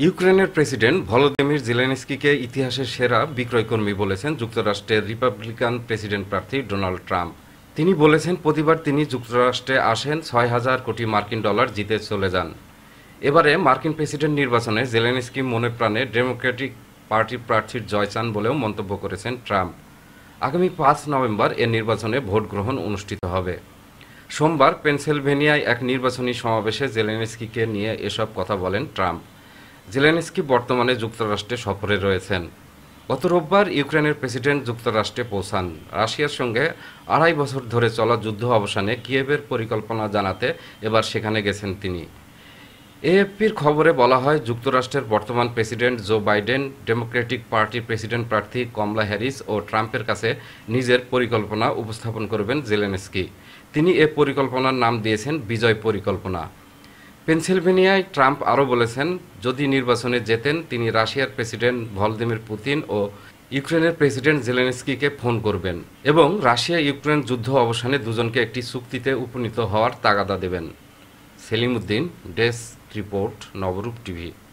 ইউক্রেনের president Volodymyr জেলেনস্কিকে ইতিহাসের সেরা বিক্রয়কর্মী বলেছেন যুক্তরাষ্ট্রের রিপাবলিকান প্রেসিডেন্ট প্রার্থী ডোনাল্ড ট্রাম্প। তিনি বলেছেন, প্রতিবার তিনি যুক্তরাষ্ট্রে আসেন ৬,০০০ কোটি মার্কিন ডলার জিতে চলে যান। এবারে মার্কিন প্রেসিডেন্ট নির্বাচনে জেলেনস্কি মনে প্রাণে ডেমোক্রেটিক পার্টির প্রার্থীর জয় চান বলেও মন্তব্য করেছেন ট্রাম্প। আগামী ৫ নভেম্বর এ নির্বাচনে ভোট গ্রহণ অনুষ্ঠিত হবে। সোমবার পেনসিলভেনিয়ায় এক নির্বাচনী সমাবেশে জেলেনস্কিকে নিয়ে এসব কথা বলেন ট্রাম্প। জেলেনস্কি বর্তমানে যুক্তরাষ্ট্রে সফরে রয়েছেন। গত রোববার ইউক্রেনের প্রেসিডেন্ট যুক্তরাষ্ট্রে পৌঁছান। রাশিয়ার সঙ্গে ২.৫ বছর ধরে চলা যুদ্ধ অবসানে কিয়েভের পরিকল্পনা জানাতে এবার সেখানে গেছেন তিনি। এএফপির খবরে বলা হয়, যুক্তরাষ্ট্রের বর্তমান প্রেসিডেন্ট জো বাইডেন, ডেমোক্রেটিক পার্টির প্রেসিডেন্ট প্রার্থী কমলা হ্যারিস ও ট্রাম্পের কাছে নিজের পরিকল্পনা উপস্থাপন করবেন জেলেনস্কি। তিনি এ পরিকল্পনার নাম দিয়েছেন বিজয় পরিকল্পনা। পেনসিলভেনিয়ায় ট্রাম্প আরও বলেছেন, যদি নির্বাচনে জেতেন তিনি রাশিয়ার প্রেসিডেন্ট ভলোদিমির পুতিন ও ইউক্রেনের প্রেসিডেন্ট জেলেনস্কিকে ফোন করবেন এবং রাশিয়া ইউক্রেন যুদ্ধ অবসানে দুজনকে একটি চুক্তিতে উপনীত হওয়ার তাগাদা দেবেন। Selim Uddin, desk report, Nabarup TV.